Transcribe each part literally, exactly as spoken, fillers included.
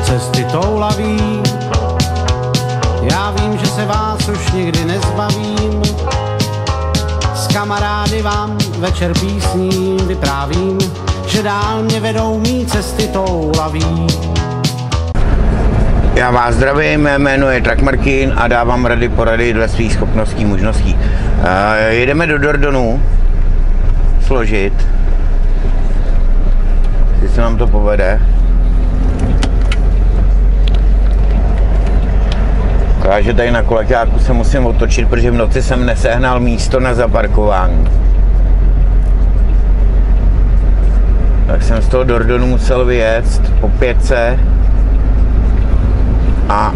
cesty toulaví. Já vím, že se vás už nikdy nezbavím, s kamarády vám večer písní vyprávím, že dál mě vedou mý cesty toulaví. Já vás zdravím, mé jméno je Truck Martin a dávám rady porady dle svých schopností, možností. Uh, jedeme do Dordonu složit, jestli se nám to povede. Že tady na kolejáku se musím otočit, protože v noci jsem nesehnal místo na zaparkování. Tak jsem z toho Dordonu musel vyjet po pětce a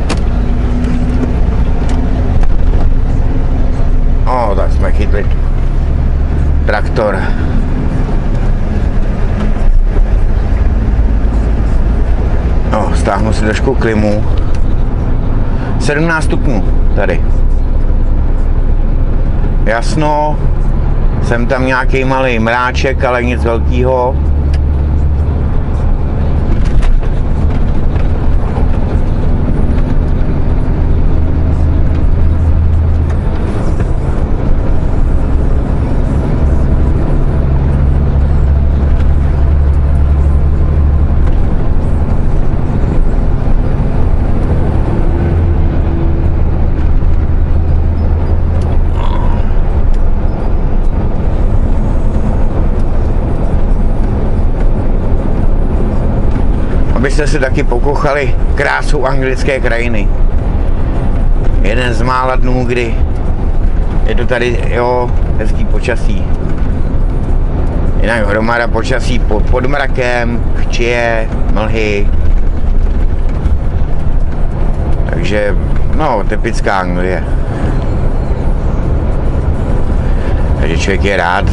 o, tak jsme chytli traktor. No, stáhnu si trošku klimu. sedmnáct stupňů tady. Jasno, jsem tam nějaký malý mráček, ale nic velkého. Abyste si taky pokochali krásu anglické krajiny. Jeden z mála dnů, kdy je to tady, jo, hezký počasí. Jinak hromada počasí pod, pod mrakem, chčije, mlhy. Takže, no, typická Anglie. Takže člověk je rád.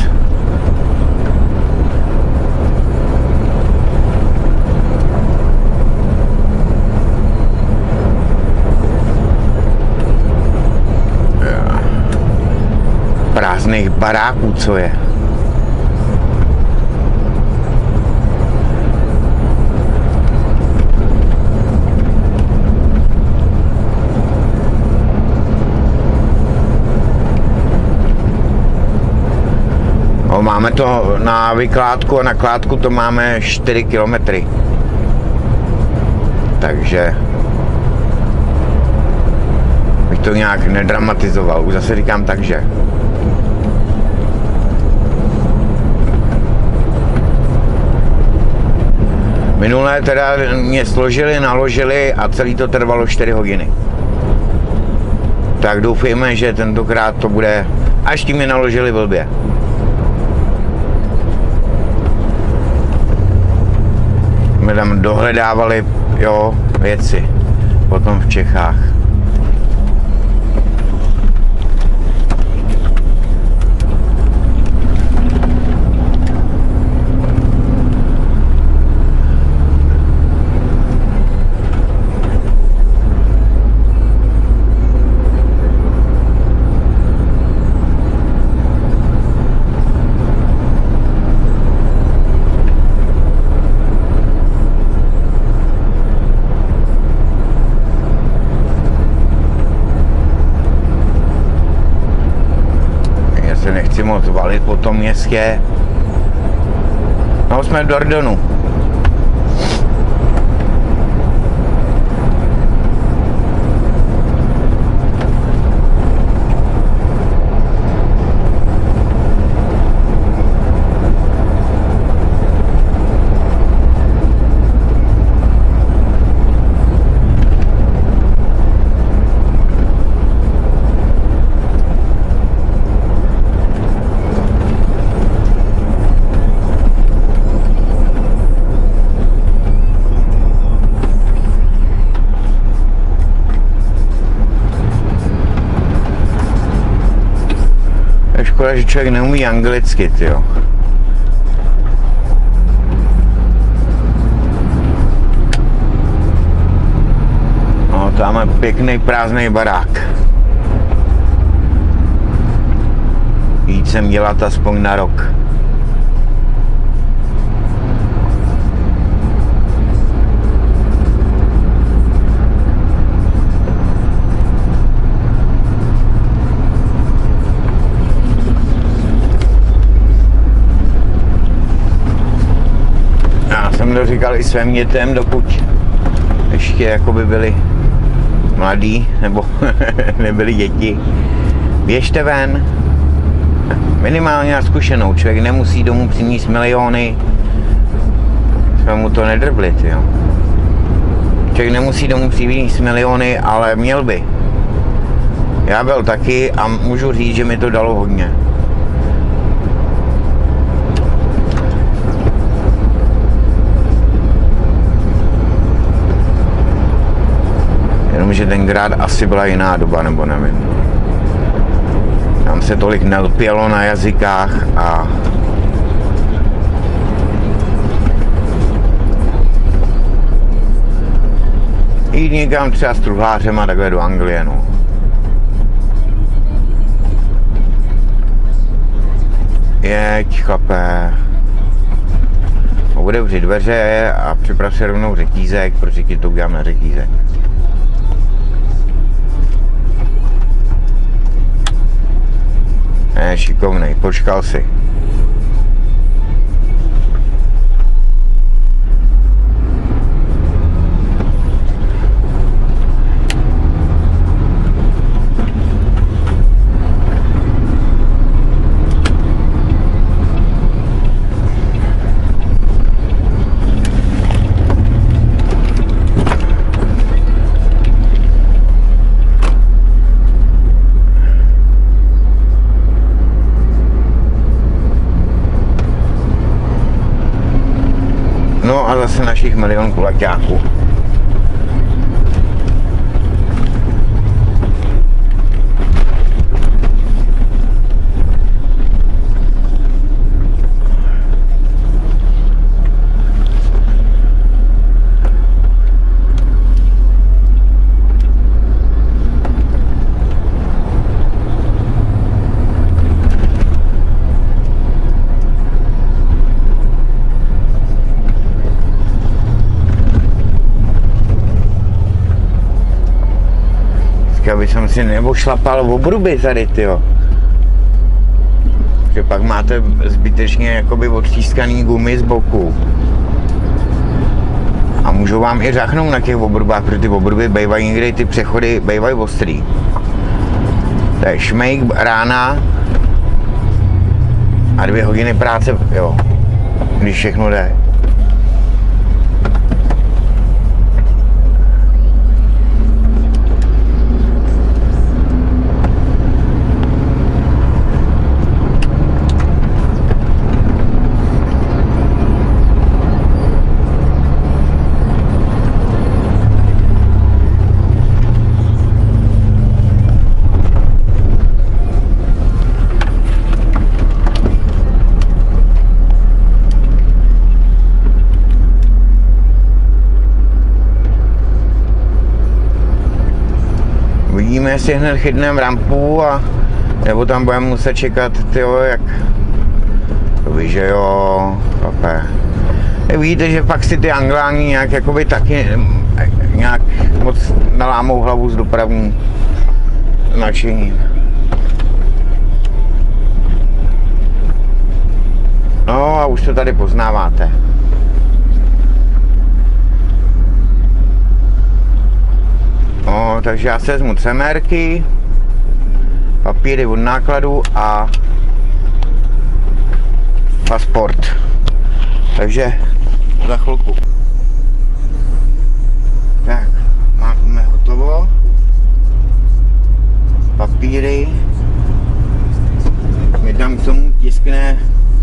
Prázdných baráků, co je. No, máme to na vykládku a na kládku to máme čtyři kilometry. Takže bych to nějak nedramatizoval. Už zase říkám takže. Minulé teda mě složili, naložili a celý to trvalo čtyři hodiny. Tak doufejme, že tentokrát to bude, až tím mě naložili blbě. My tam dohledávali, jo, věci, potom v Čechách. Nechci moc valit po tom městě. No, jsme v Dordonu. Škoda, že člověk neumí anglicky, tyjo. No, tam je pěkný prázdný barák. Jít sem dělat aspoň na rok. říkal i svým dětem, dokud ještě jakoby byli mladí, nebo nebyli děti. Běžte ven, minimálně na zkušenou, člověk nemusí domů přinést miliony, jsme mu to nedrblit, jo. Člověk nemusí domů přinést miliony, ale měl by. Já byl taky a můžu říct, že mi to dalo hodně. Jenomže tenkrát asi byla jiná doba, nebo nevím. Tam se tolik nelpělo na jazykách a jít někam třeba s truhlářem a takhle do Anglie, no. Jeď, chlapé. Otevři dveře a připrav se rovnou řetízek, protože ti to udělám na řetízek. Ne, šikovnej, počkal si. No a zase našich milion kulaťáků. Aby jsem si neošlapal v obruby tady, tyjo. Že pak máte zbytečně jakoby odstřískaný gumy z boku. A můžou vám i řachnout na těch obrubách, protože ty obruby bývají někdy, ty přechody bývají ostrý. To je šmejk rána a dvě hodiny práce, jo, když všechno jde. Uvidíme, jestli hned chytneme rampu a nebo tam budeme muset čekat, tyjo, jak to ví, že jo, papé. Vidíte, že pak si ty Angláni nějak jakoby taky nějak moc nalámou hlavu s dopravním značením. No a už to tady poznáváte. No, takže já se vezmu cemérky, papíry od nákladu a pasport. Takže za chvilku. Tak, máme hotovo. Papíry. Mi tam k tomu tiskne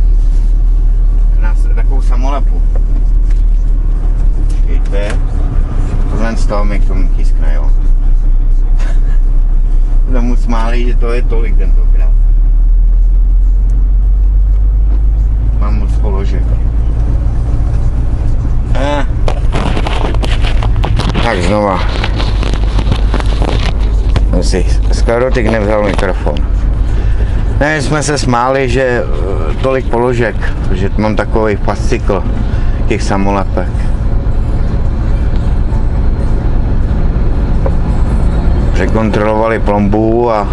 na takovou samolepu. Víte? Tohle z toho mi k tomu tiskne, jo. Tomu smáli, že to je tolik tentokrát. Mám moc položek. Eh. Tak znova. Si sklerotik nevzal mikrofon. Ne, jsme se smáli, že tolik položek, že mám takový fascikl těch samolepek. Překontrolovali plombu a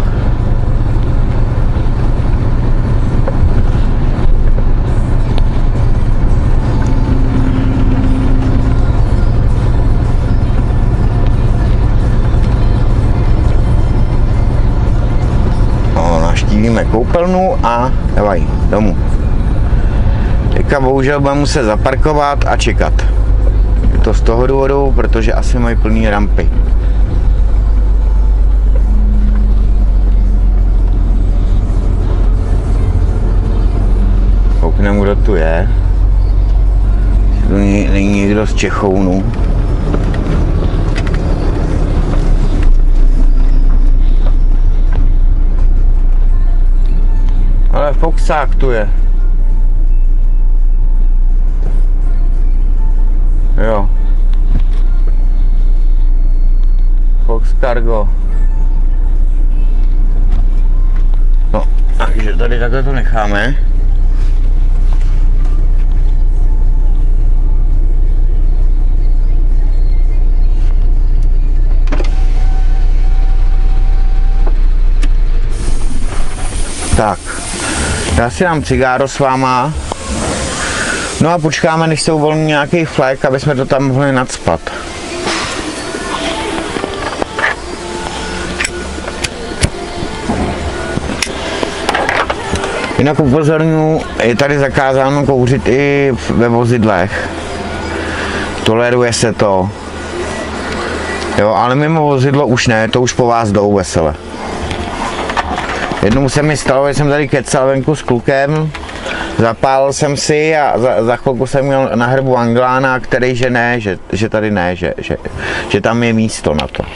vytvoříme koupelnu a dávaj domů. Teďka bohužel budeme muset zaparkovat a čekat. Je to z toho důvodu, protože asi mají plný rampy. Koukneme, kdo tu je. Tu není někdo z Čechounu. Ale Foxák tu je. Jo. Fox Cargo. No, takže tady takhle to necháme. Tak, já si dám cigáro s váma. No a počkáme, než se uvolní nějaký flek, aby jsme to tam mohli nacpat. Jinak upozorňuji, je tady zakázáno kouřit i ve vozidlech. Toleruje se to. Jo, ale mimo vozidlo už ne, to už po vás jdou vesele. Jednou se mi stalo, že jsem tady kecal venku s klukem, zapálil jsem si a za, za chvilku jsem měl na hrbu Anglána, který že ne, že, že tady ne, že, že, že tam je místo na to.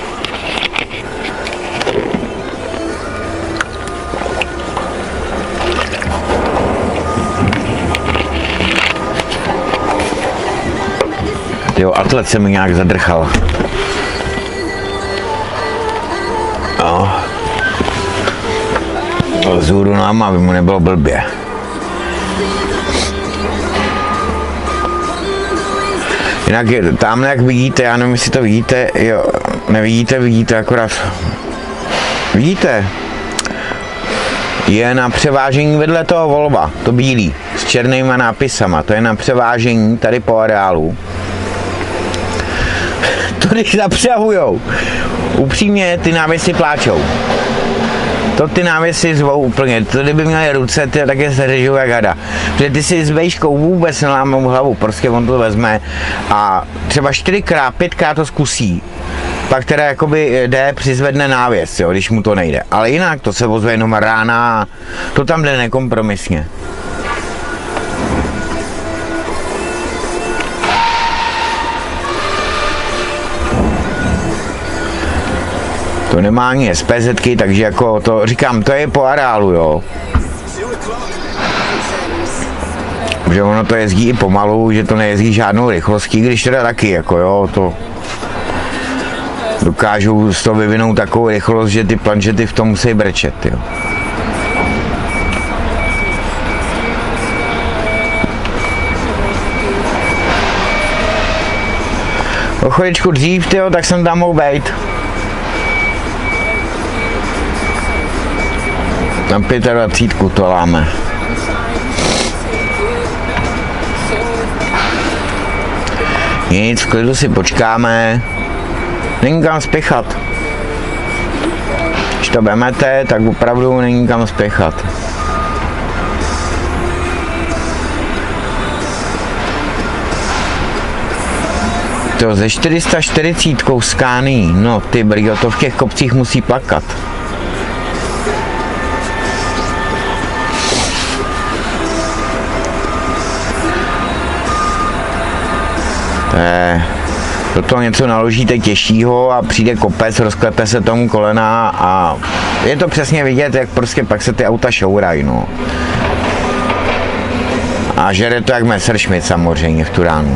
Jo, atlet se mi nějak zadrchal. No. Zůru nám, aby mu nebylo blbě. Jinak je, tamhle jak vidíte, já nevím, jestli to vidíte, jo, nevidíte, vidíte akorát. Vidíte? Je na převážení vedle toho Volva, to bílý, s černýma nápisama, to je na převážení tady po areálu. To když zapřahujou, upřímně ty návěsy pláčou. To ty návěsy zvou úplně, to kdyby měly ruce, ty také se řežou jak hada. Protože ty si s vejškou vůbec nelámou hlavu, prostě on to vezme a třeba čtyřikrát, pětkrát to zkusí. Pak teda jakoby jde, přizvedne návěs, jo, když mu to nejde. Ale jinak to se ozve jenom rána, to tam jde nekompromisně. To nemá ani S P Z ky, takže jako to říkám, to je po areálu, jo. Že ono to jezdí i pomalu, že to nejezdí žádnou rychlostí, když teda taky, jako jo, to dokážou z toho vyvinout takovou rychlost, že ty planšety v tom musí brečet, jo. O chviličku dřív, tyjo, tak jsem tam mohl být. Tam dvacet pět to láme. Nic, v klidu si počkáme. Není kam spěchat. Když to vemete, tak opravdu není kam spěchat. To ze čtyři sta čtyřicet Scanii, no ty brýle, to v těch kopcích musí plakat. To je, do toho něco naložíte těžšího a přijde kopec, rozklepe se tomu kolena a je to přesně vidět, jak prostě pak se ty auta šourají, no. A žere to jak Messerschmitt samozřejmě v tu ránu.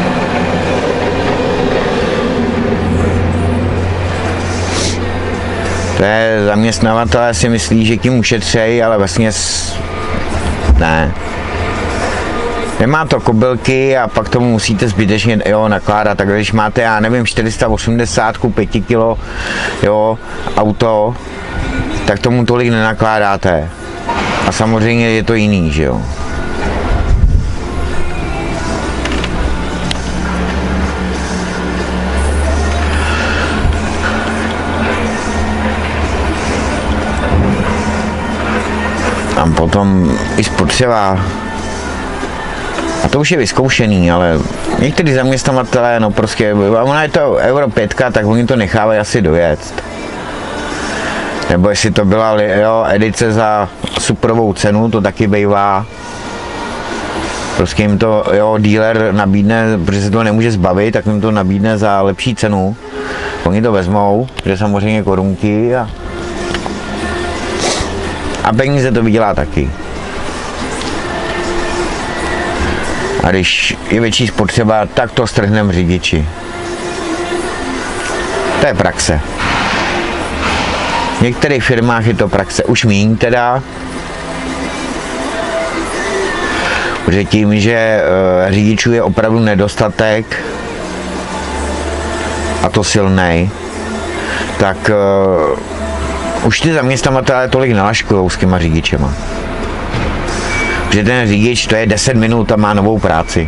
To je, zaměstnavatelé si myslí, že tím ušetřejí, ale vlastně ne. Nemá to kobylky a pak tomu musíte zbytečně jo, nakládat, tak když máte, já nevím, čtyři sta osmdesát, pět kilo, jo, auto, tak tomu tolik nenakládáte. A samozřejmě je to jiný, že jo. tam potom i spotřeba. A to už je vyzkoušený, ale některý zaměstnavatelé, no prostě, ona je to euro pětka, tak oni to nechávají asi dojet. Nebo jestli to byla jo, edice za superovou cenu, to taky bývá. Prostě jim to, jo, dealer nabídne, protože se to nemůže zbavit, tak jim to nabídne za lepší cenu. Oni to vezmou, že samozřejmě korunky a, a peníze to vydělá taky. A když je větší spotřeba, tak to strhneme řidiči. To je praxe. V některých firmách je to praxe už míň teda. Protože tím, že uh, řidičů je opravdu nedostatek, a to silnej, tak uh, už ty zaměstnavatelé tolik nalaškujou s těma řidičema. Protože ten řidič to je deset minut a má novou práci.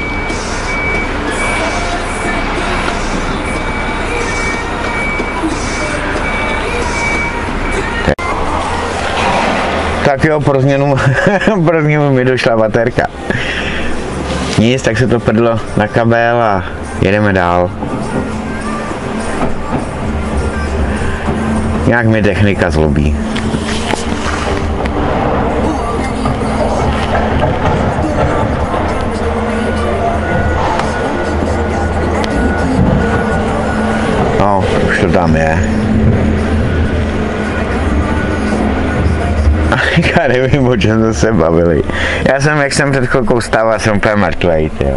Tak jo, pro změnu, pro změnu mi došla baterka. Nic, tak se to prdlo na kabel a jedeme dál. Nějak mi technika zlobí. No, už to tam je. Já nevím, o čem jsme se bavili. Já jsem, jak jsem před chvilkou stával, jsem úplně mrtvej, tyjo.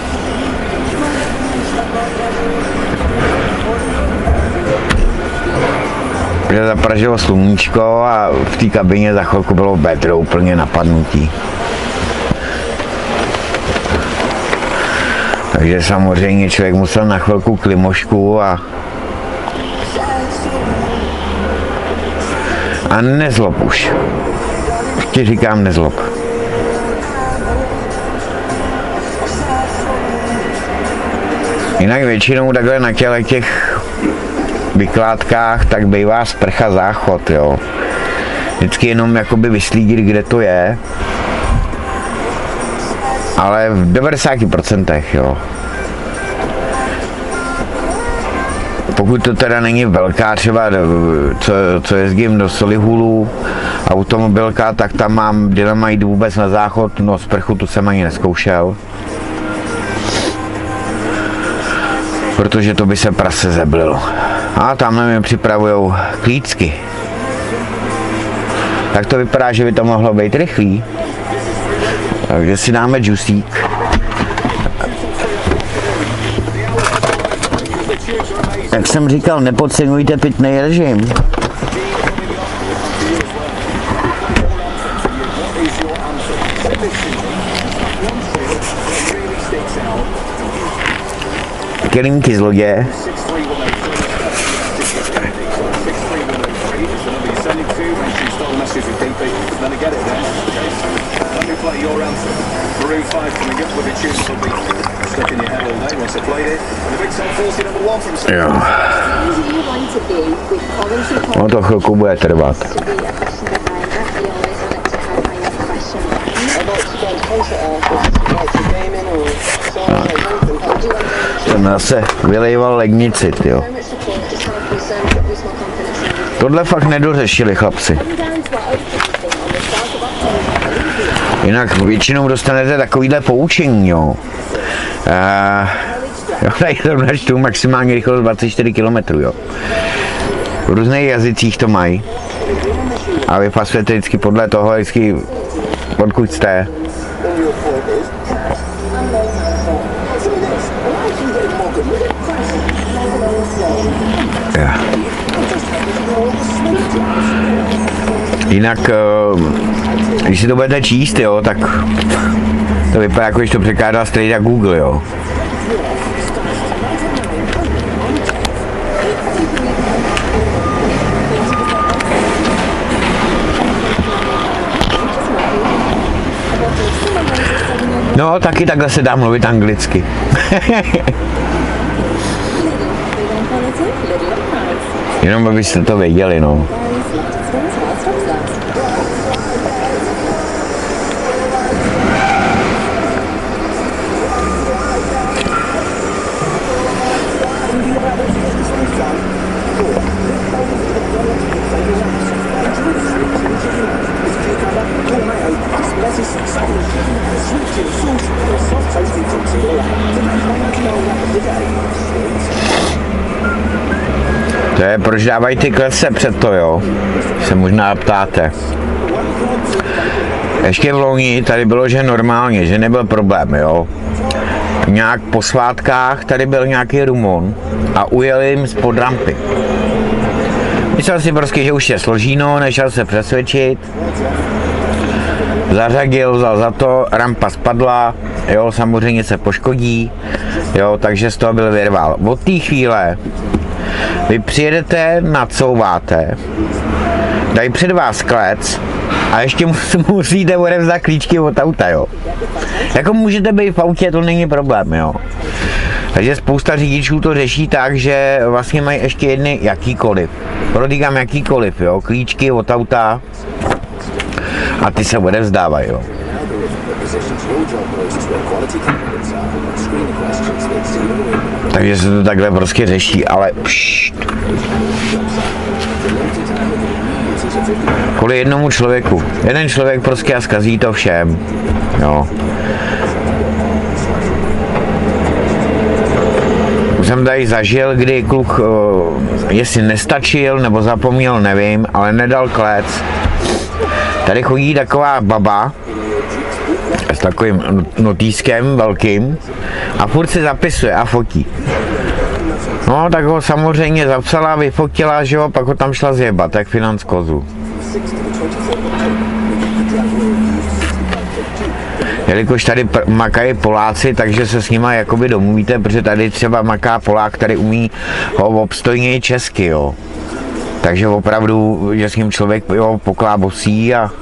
Protože zapražilo sluníčko a v té kabině za chvilku bylo bedro úplně napadnutí. Takže samozřejmě člověk musel na chvilku klimošku a A nezlob už. Ti říkám nezlob. Jinak většinou takhle na těle těch vykládkách tak bývá sprcha záchod, jo. Vždycky jenom jakoby vyslídit, kde to je. Ale v devadesáti procentech, jo. Pokud to teda není velká, třeba co, co jezdím do Solihullů, automobilka, tak tam mám, kde tam mají vůbec na záchod, no sprchu tu jsem ani nezkoušel. Protože to by se prase zeblilo. A tamhle mi připravujou klícky. Tak to vypadá, že by to mohlo být rychlý. Takže si dáme džusík. Jak jsem říkal, nepodceňujte pitný režim. Kelímky z lodě. Jo. No to chvilku bude trvat. Ten zase vylejval lednici, jo. Tohle fakt nedořešili chlapci. Jinak většinou dostanete takovýhle poučení, jo. Uh, jo, tady zrovna čtu maximální rychlost dvacet čtyři kilometrů, jo. V různých jazycích to mají. A vy pasujete vždycky podle toho, vždycky odkud jste. Yeah. Jinak, když si to budete číst, jo, tak to vypadá, jako když to překládá straight na Google, jo. No, taky takhle se dá mluvit anglicky. Jenom abyste to věděli, no. To je, proč dávají ty klece před to, jo? Se možná ptáte. Ještě v loni tady bylo, že normálně, že nebyl problém, jo? Nějak po svátkách tady byl nějaký rumon a ujel jim spod rampy. Myslel si prostě, že už je složíno, nešel se přesvědčit. Zařadil, vzal za to, rampa spadla, jo, samozřejmě se poškodí, jo, takže z toho byl vyrval. Od té chvíle vy přijedete, nacouváte, dají před vás klec a ještě musíte odevzdat klíčky od auta, jo. Jako můžete být v autě, to není problém, jo. Takže spousta řidičů to řeší tak, že vlastně mají ještě jedny jakýkoliv. Prodýkám jakýkoliv, jo, klíčky od auta a ty se odevzdávají, jo. Takže se to takhle prostě řeší, ale pšt. Kvůli jednomu člověku. Jeden člověk prostě a zkazí to všem, jo. Už jsem tady zažil, kdy kluk, jestli nestačil nebo zapomněl, nevím, ale nedal klec. Tady chodí taková baba s takovým notýskem velkým a furt si zapisuje a fotí. No, tak ho samozřejmě zapsala, vyfotila, že jo, pak ho tam šla zjebat, jak financ kozu. Jelikož tady makají Poláci, takže se s nima jakoby domluvíte, protože tady třeba maká Polák, který umí ho obstojněji česky, jo. Takže opravdu, že s ním člověk jo, poklábosí a...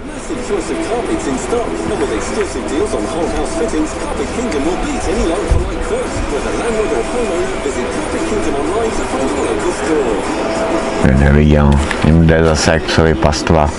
Neviděl, jim jde zase jak psovi pastva.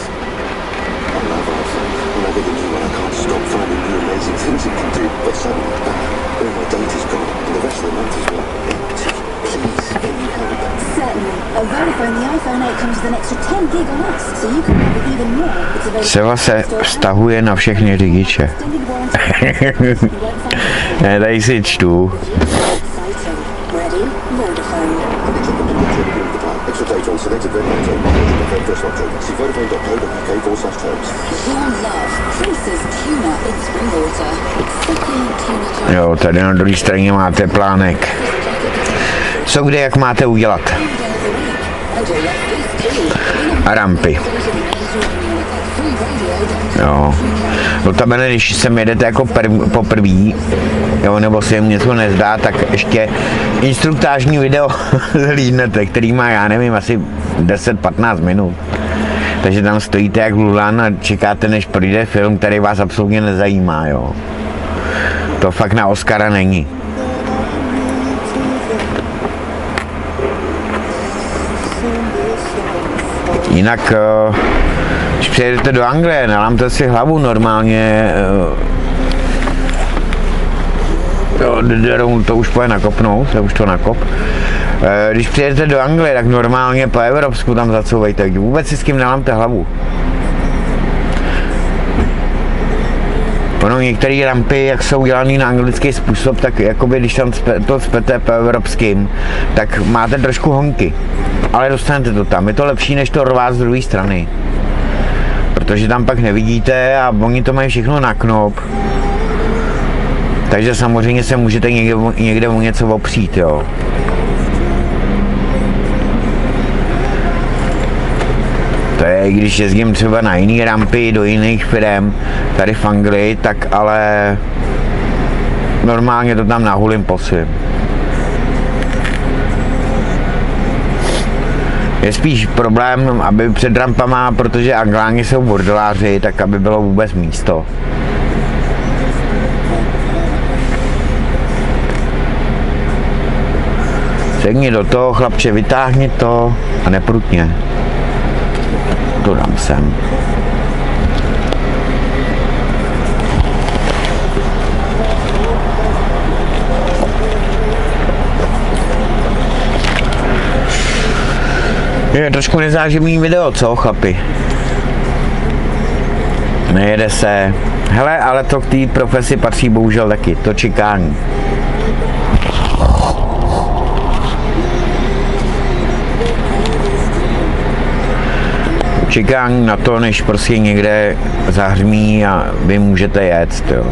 Seva se vztahuje na všechny řidiče. Ne, tady si čtu. Jo, tady na druhé straně máte plánek. Co kde, jak máte udělat. A rampy. Jo. No tam, když sem jedete jako poprvé, jo, nebo se jim něco nezdá, tak ještě instruktážní video zhlídnete, který má, já nevím, asi deset patnáct minut. Takže tam stojíte jak lulán a čekáte, než projde film, který vás absolutně nezajímá, jo. To fakt na Oscara není. Jinak, když přijedete do Anglie, nalámte si hlavu normálně, jo, to už pojde nakopnout, to už to nakop. Když přijedete do Anglie, tak normálně po evropsku tam zacouvejte, vůbec si s tím nalámte hlavu. Ono některé rampy, jak jsou dělané na anglický způsob, tak jakoby když tam to cpete po evropským, tak máte trošku honky. Ale dostanete to tam, je to lepší než to rvát z druhé strany. Protože tam pak nevidíte a oni to mají všechno na knop. Takže samozřejmě se můžete někde, někde o něco opřít, jo. To je, když jezdím třeba na jiné rampy, do jiných firem, tady v Anglii, tak ale normálně to tam nahulím po svým. Je spíš problém, aby před rampama, protože Angláni jsou bordeláři, tak aby bylo vůbec místo. Segni do toho, chlapče, vytáhni to a neprutně. To dám sem. Je trošku nezáživný video, co chlapi? Nejede se. Hele, ale to k té profesi patří bohužel taky, to čekání. čekání na to, než prostě někde zahřmí a vy můžete jet, jo.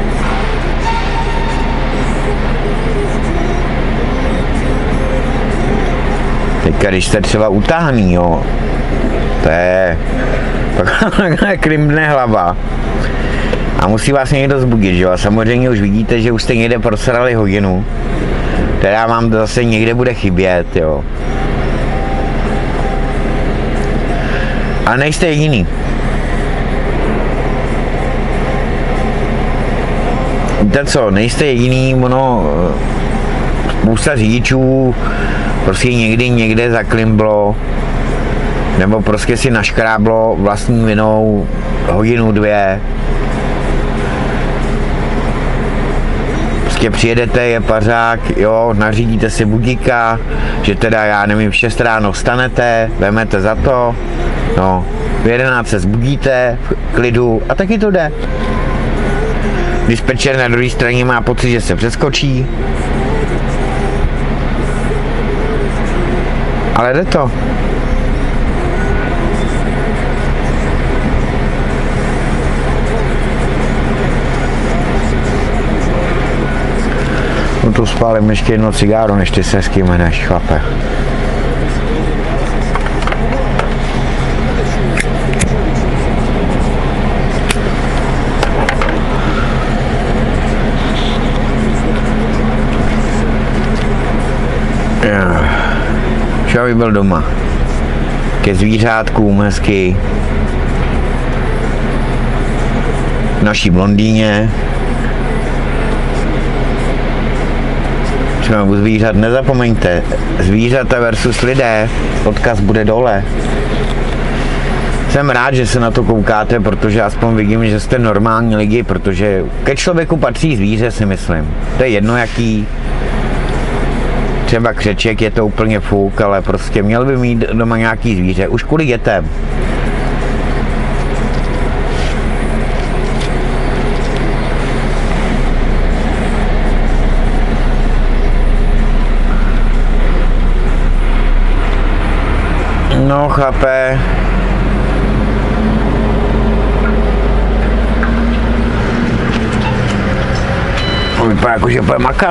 Teďka, když jste třeba utáhný, jo, to je takhle klimne hlava a musí vás někdo zbudit, že jo, a samozřejmě už vidíte, že už jste někde prosrali hodinu, která vám zase někde bude chybět, jo. A nejste jediný. Víte co, nejste jediný, ono, spousta řidičů prostě někdy někde zaklimblo, nebo prostě si naškráblo vlastní vinou hodinu, dvě. Prostě přijedete, je pařák, jo, nařídíte si budíka, že teda, já nevím, v šest ráno vstanete, vemete za to, no, v jedenáct se zbudíte, v klidu a taky to jde. Dispečer na druhé straně má pocit, že se přeskočí, ale jde to. No tu spálím ještě jedno cigáro, než ty se s kým jdeš, chlape. Šavý byl doma. Ke zvířátkům hezky. V naší blondýně. Třeba u zvířat nezapomeňte. Zvířata versus lidé. Odkaz bude dole. Jsem rád, že se na to koukáte, protože aspoň vidím, že jste normální lidi, protože ke člověku patří zvíře, si myslím. To je jedno jaký. Třeba křeček, je to úplně fuk, ale prostě měl by mít doma nějaký zvíře, už kvůli dětem. No, chápe. Vypadá jako, že bude makat.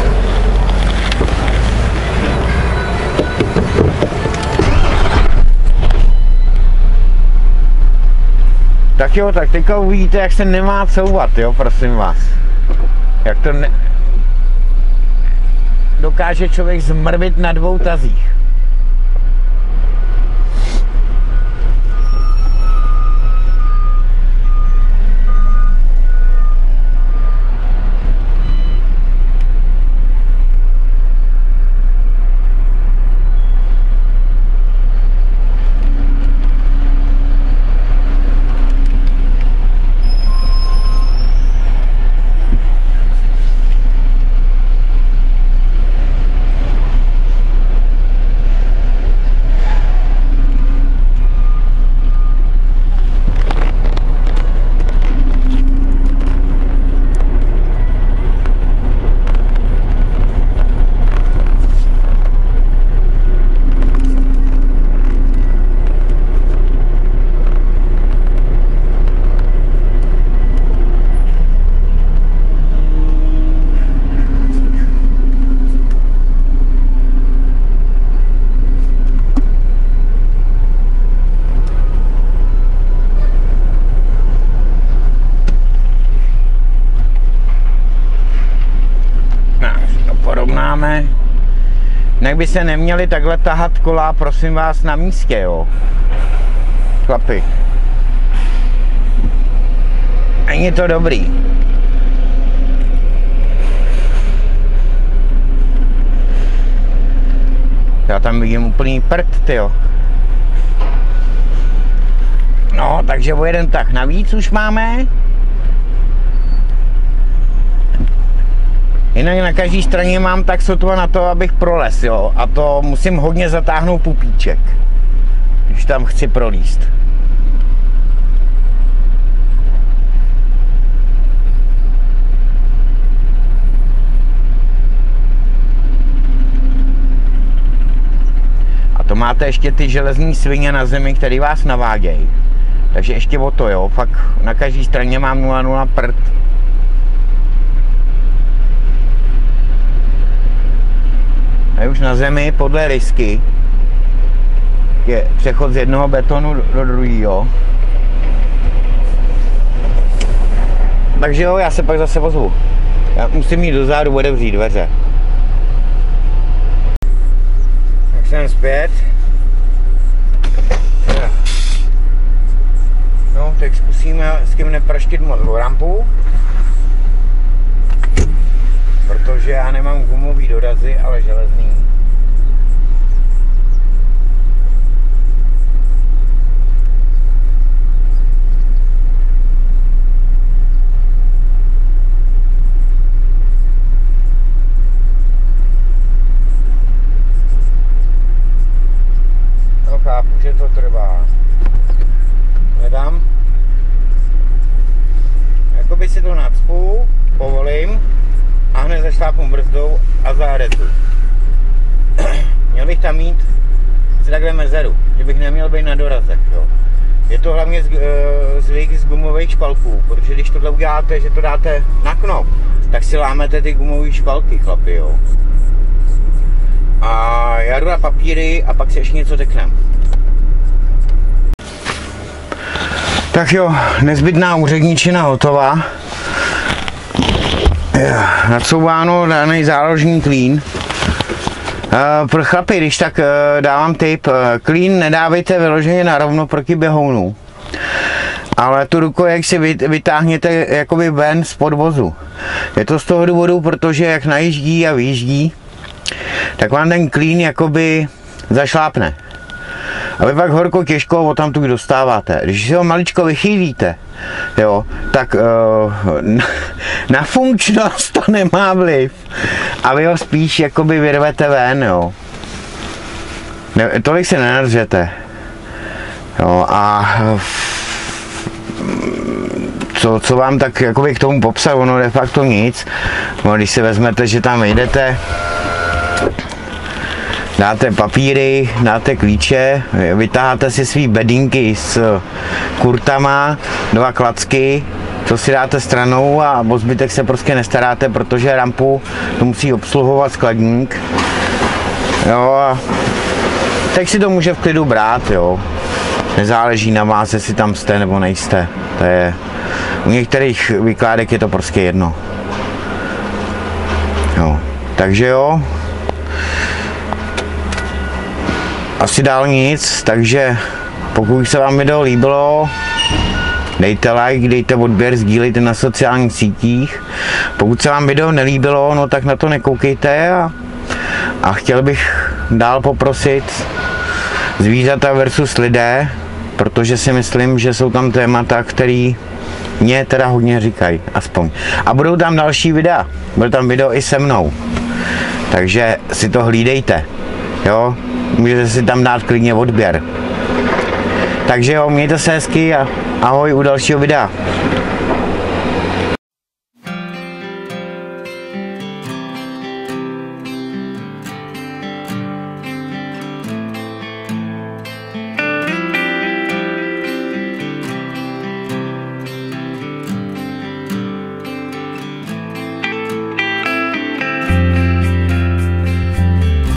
Tak jo, tak teďka uvidíte, jak se nemá couvat, jo, prosím vás. Jak to ne... dokáže člověk zmrvit na dvou tazích. Jinak by se neměli takhle tahat kola, prosím vás, na místě, jo. Chlapi. Není to dobrý. Já tam vidím úplný prd, tyjo. No, takže o jeden tah navíc už máme. Jinak na každé straně mám tak sotva na to, abych prolez, jo. A to musím hodně zatáhnout pupíček, když tam chci prolíst. máte ještě ty železní svině na zemi, které vás navádějí. Takže ještě o to, jo, fakt na každé straně mám nula nula prd. A už na zemi podle risky je přechod z jednoho betonu do druhého. Takže jo, já se pak zase ozvu. Já musím jít dozadu, otevřít dveře. Tak jsem zpět. No, teď zkusíme s kým nepraštit moc o rampu. Protože já nemám gumový dorazy, ale železný. No, chápu, že to trvá. Nedám. Jakoby si to nacpu, povolím a hned zašlápnu brzdou a zarezu. Měl bych tam mít si takhle mezeru, že bych neměl být na dorazech. Jo. Je to hlavně z, zvyk z gumových špalků, protože když tohle uděláte, že to dáte na knop, tak si lámete ty gumové špalky, chlapi, jo. A já jdu na papíry a pak si ještě něco řekneme. Tak jo, nezbytná úředničina hotová. Nacouváno, daný záložní klín. Pro chlapy, když tak dávám tip, klín nedávejte vyloženě narovno proti běhounu. Ale tu rukojek si vytáhněte jakoby ven z podvozu. Je to z toho důvodu, protože jak najíždí a vyjíždí, tak vám ten klín jakoby zašlápne. A vy pak horko těžko o tamtud dostáváte. Když si ho maličko vychýlíte, jo, tak uh, na, na funkčnost to nemá vliv. A vy ho spíš jakoby vyrvete ven, jo. Ne, tolik se nenadřete. Jo, a co, co vám tak jakoby k tomu popsat, ono de facto nic. No, když si vezmete, že tam jdete, dáte papíry, dáte klíče, vytáháte si svý bedínky s kurtama, dva klacky, to si dáte stranou a o zbytek se prostě nestaráte, protože rampu to musí obsluhovat skladník. Jo, a teď si to může v klidu brát, jo. Nezáleží na vás, jestli tam jste nebo nejste. To je, u některých vykládek je to prostě jedno. Jo, takže jo. Asi dál nic, takže pokud se vám video líbilo, dejte like, dejte odběr, sdílejte na sociálních sítích. Pokud se vám video nelíbilo, no tak na to nekoukejte a, a chtěl bych dál poprosit zvířata versus lidé, protože si myslím, že jsou tam témata, které mě teda hodně říkají, aspoň. A budou tam další videa, bude tam video i se mnou, takže si to hlídejte, jo. Můžete si tam dát klidně odběr. Takže jo, mějte se hezky a ahoj u dalšího videa.